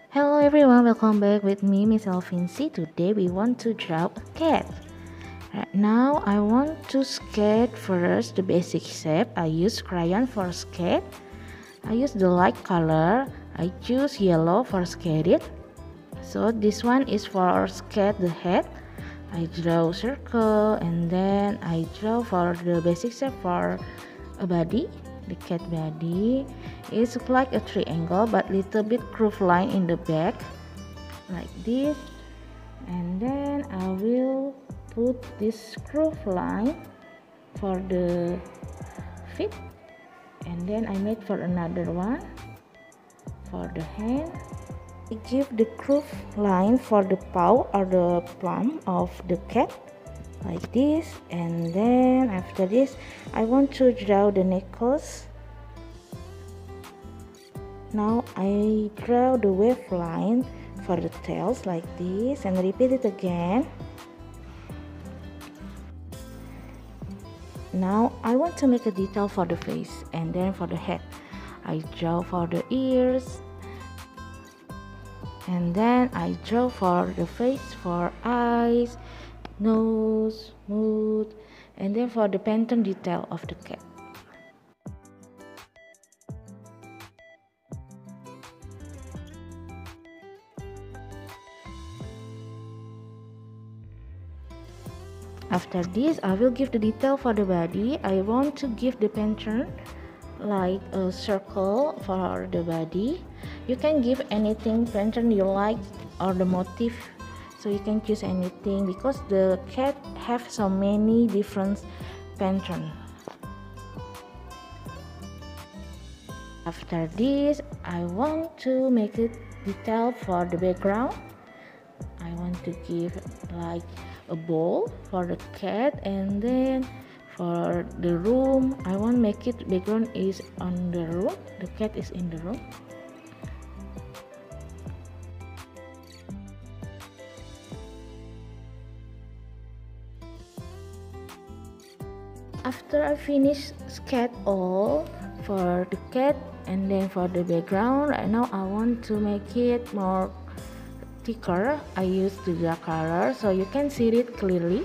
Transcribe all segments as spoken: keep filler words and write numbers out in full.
Hello everyone, welcome back with me, Miss Alvinci. Today we want to draw a cat. Right now I want to sketch first the basic shape. I use crayon for sketch. I use the light color. I choose yellow for sketch it. So this one is for sketch the head. I draw circle and then I draw for the basic shape for a body. The cat body is like a triangle but little bit curved line in the back like this, and then I will put this curved line for the feet, and then I made for another one for the hand. I give the curved line for the paw or the palm of the cat like this, and then after this I want to draw the knuckles. Now I draw the wave line for the tails like this and repeat it again. Now I want to make a detail for the face, and then for the head I draw for the ears, and then I draw for the face for eyes, nose, mouth, and then for the pattern detail of the cat. After this I will give the detail for the body. I want to give the pattern like a circle for the body. You can give anything pattern you like or the motif, so you can choose anything because the cat have so many different pattern. After this I want to make it detail for the background. I want to give like a bowl for the cat, and then for the room I want make it background is on the room, the cat is in the room. After I finish sketch all for the cat and then for the background, right now I want to make it more thicker. I use the dark color so you can see it clearly.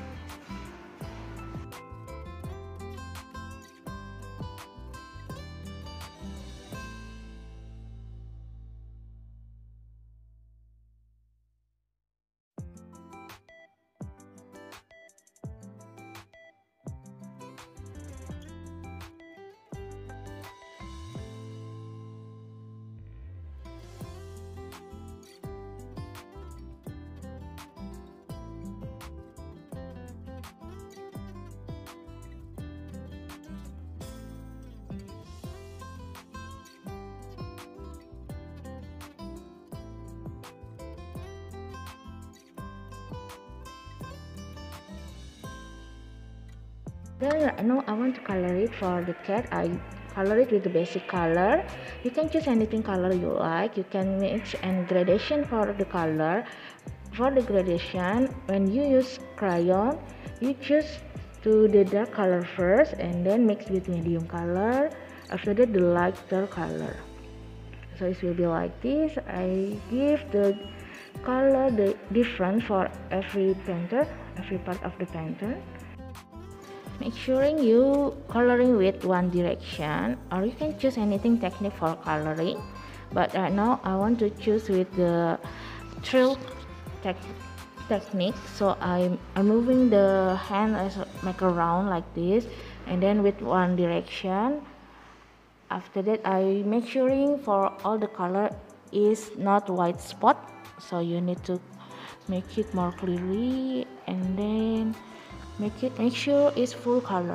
Then right now I want to color it for the cat. I color it with the basic color. You can choose anything color you like. You can mix and gradation for the color. For the gradation, when you use crayon, you choose to the dark color first and then mix with medium color. After that the lighter color. So it will be like this. I give the color the different for every painter, every part of the painter. Make sure you coloring with one direction, or you can choose anything technique for coloring, but right now I want to choose with the trill tech technique. So I'm, I'm moving the hand as make a round like this, and then with one direction. After that I make sure for all the color is not white spot, so you need to make it more clearly, and then make it make sure it's full color.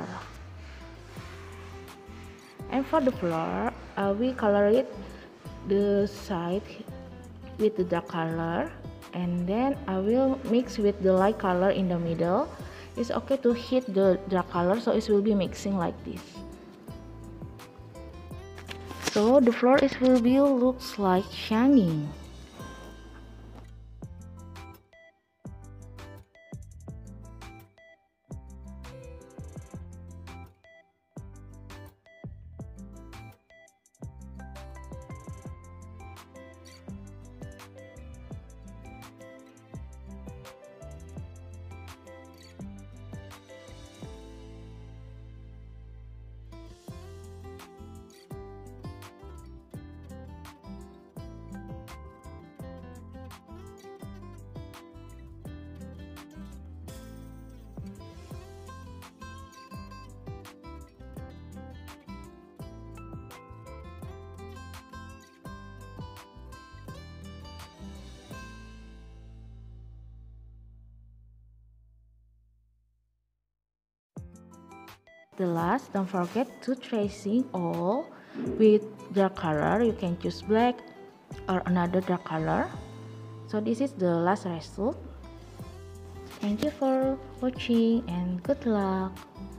And for the floor uh, we color it the side with the dark color, and then I will mix with the light color in the middle. It's okay to hit the dark color so it will be mixing like this. So the floor is will be looks like shining. The last, don't forget to tracing all with dark color. You can choose black or another dark color. So this is the last result. Thank you for watching and good luck.